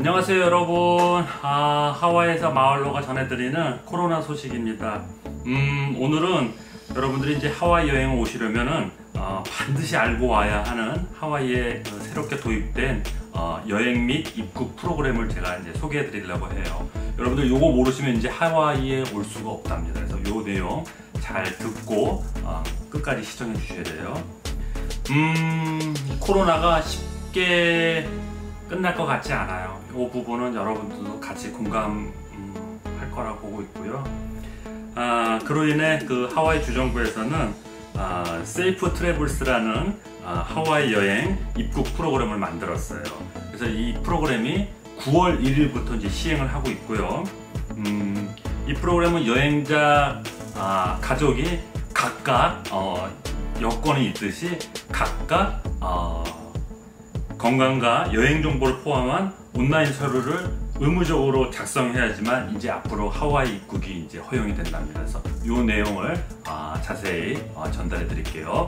안녕하세요 여러분. 하와이에서 마을로가 전해드리는 코로나 소식입니다. 오늘은 여러분들이 이제 하와이 여행을 오시려면은 반드시 알고 와야 하는 하와이에 새롭게 도입된 여행 및 입국 프로그램을 제가 이제 소개해 드리려고 해요. 여러분들 요거 모르시면 이제 하와이에 올 수가 없답니다. 그래서 요 내용 잘 듣고 끝까지 시청해 주셔야 돼요. 코로나가 쉽게 끝날 것 같지 않아요. 이 부분은 여러분들도 같이 공감할 거라고 보고 있고요. 그로 인해 그 하와이 주정부에서는 세이프 트래블스라는 하와이 여행 입국 프로그램을 만들었어요. 그래서 이 프로그램이 9월 1일부터 이제 시행을 하고 있고요. 이 프로그램은 여행자 가족이 각각 여건이 있듯이 각각 건강과 여행 정보를 포함한 온라인 서류를 의무적으로 작성해야지만 이제 앞으로 하와이 입국이 이제 허용이 된답니다. 그래서 이 내용을 자세히 전달해 드릴게요.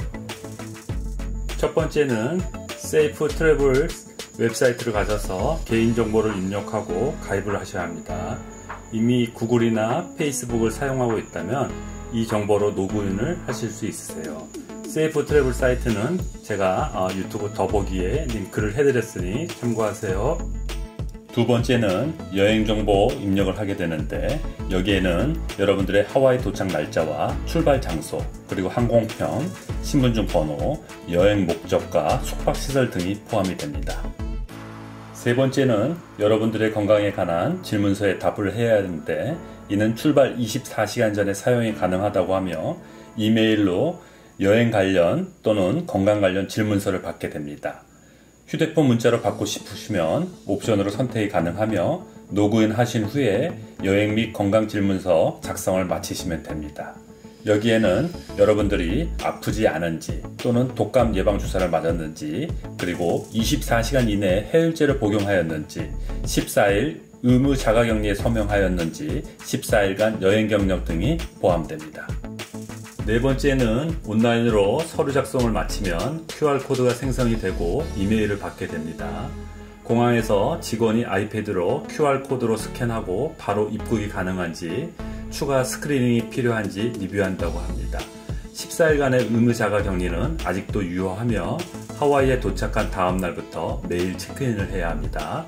첫 번째는 세이프 트래블 웹사이트를 가셔서 개인정보를 입력하고 가입을 하셔야 합니다. 이미 구글이나 페이스북을 사용하고 있다면 이 정보로 로그인을 하실 수 있으세요. 세이프 트래블 사이트는 제가 유튜브 더보기에 링크를 해드렸으니 참고하세요. 두 번째는 여행정보 입력을 하게 되는데 여기에는 여러분들의 하와이 도착 날짜와 출발 장소, 그리고 항공편, 신분증 번호, 여행 목적과 숙박시설 등이 포함이 됩니다. 세 번째는 여러분들의 건강에 관한 질문서에 답을 해야 하는데 이는 출발 24시간 전에 사용이 가능하다고 하며 이메일로 여행 관련 또는 건강 관련 질문서를 받게 됩니다. 휴대폰 문자로 받고 싶으시면 옵션으로 선택이 가능하며 로그인 하신 후에 여행 및 건강 질문서 작성을 마치시면 됩니다. 여기에는 여러분들이 아프지 않은지 또는 독감 예방 주사를 맞았는지, 그리고 24시간 이내에 해열제를 복용하였는지, 14일 의무 자가격리에 서명하였는지, 14일간 여행 경력 등이 포함됩니다. 네 번째는 온라인으로 서류 작성을 마치면 QR코드가 생성이 되고 이메일을 받게 됩니다. 공항에서 직원이 아이패드로 QR코드로 스캔하고 바로 입국이 가능한지, 추가 스크리닝이 필요한지 리뷰한다고 합니다. 14일간의 의무 자가격리는 아직도 유효하며 하와이에 도착한 다음 날부터 매일 체크인을 해야 합니다.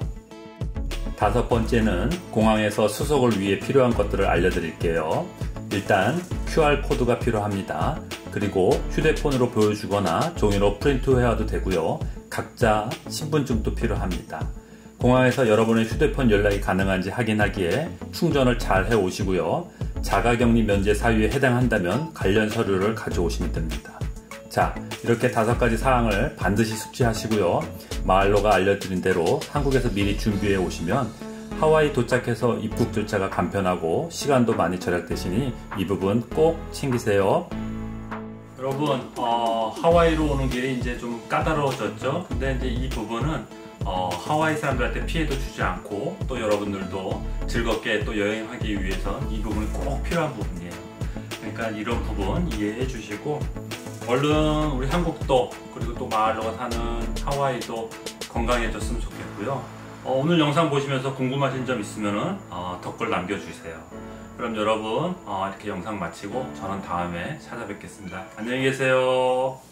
다섯 번째는 공항에서 수속을 위해 필요한 것들을 알려드릴게요. 일단 QR코드가 필요합니다. 그리고 휴대폰으로 보여주거나 종이로 프린트해와도 되고요. 각자 신분증도 필요합니다. 공항에서 여러분의 휴대폰 연락이 가능한지 확인하기에 충전을 잘 해 오시고요. 자가격리 면제 사유에 해당한다면 관련 서류를 가져오시면 됩니다. 자, 이렇게 5가지 사항을 반드시 숙지하시고요. 마을로가 알려드린 대로 한국에서 미리 준비해 오시면 하와이 도착해서 입국 절차가 간편하고 시간도 많이 절약되시니 이 부분 꼭 챙기세요. 여러분, 하와이로 오는 길이 이제 좀 까다로워졌죠? 근데 이제 이 부분은 하와이 사람들한테 피해도 주지 않고 또 여러분들도 즐겁게 또 여행하기 위해선 이 부분이 꼭 필요한 부분이에요. 그러니까 이런 부분 이해해 주시고 얼른 우리 한국도 그리고 또 마을로가 사는 하와이도 건강해졌으면 좋겠고요. 오늘 영상 보시면서 궁금하신 점 있으면 댓글 남겨주세요. 그럼 여러분 이렇게 영상 마치고 저는 다음에 찾아뵙겠습니다. 안녕히 계세요.